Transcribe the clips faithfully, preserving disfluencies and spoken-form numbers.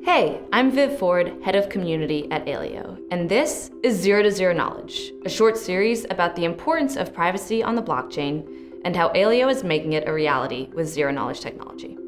Hey, I'm Viv Ford, Head of Community at Aleo, and this is Zero to Zero Knowledge, a short series about the importance of privacy on the blockchain and how Aleo is making it a reality with zero knowledge technology.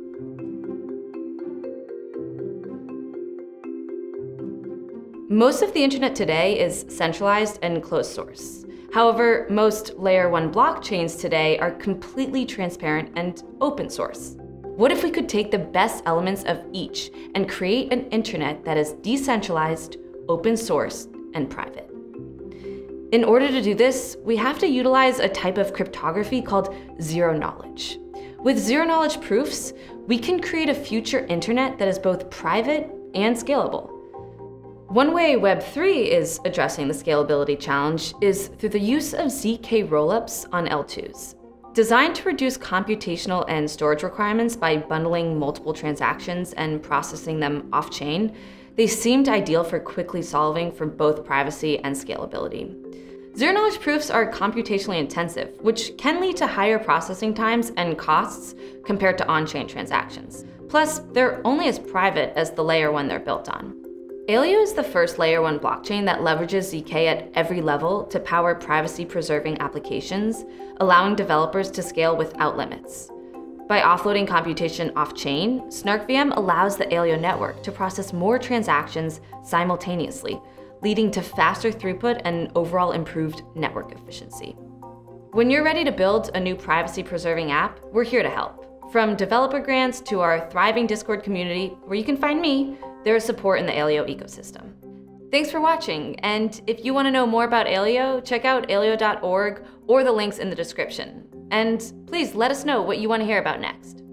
Most of the internet today is centralized and closed source. However, most layer one blockchains today are completely transparent and open source. What if we could take the best elements of each and create an internet that is decentralized, open source, and private? In order to do this, we have to utilize a type of cryptography called zero knowledge. With zero knowledge proofs, we can create a future internet that is both private and scalable. One way Web three is addressing the scalability challenge is through the use of Z K rollups on L twos. Designed to reduce computational and storage requirements by bundling multiple transactions and processing them off-chain, they seemed ideal for quickly solving for both privacy and scalability. Zero-knowledge proofs are computationally intensive, which can lead to higher processing times and costs compared to on-chain transactions. Plus, they're only as private as the layer one they're built on. Aleo is the first layer one blockchain that leverages Z K at every level to power privacy-preserving applications, allowing developers to scale without limits. By offloading computation off-chain, SnarkVM allows the Aleo network to process more transactions simultaneously, leading to faster throughput and overall improved network efficiency. When you're ready to build a new privacy-preserving app, we're here to help. From developer grants to our thriving Discord community, where you can find me, there is support in the Aleo ecosystem. Thanks for watching, and if you want to know more about Aleo, check out aleo dot org or the links in the description. And please let us know what you want to hear about next.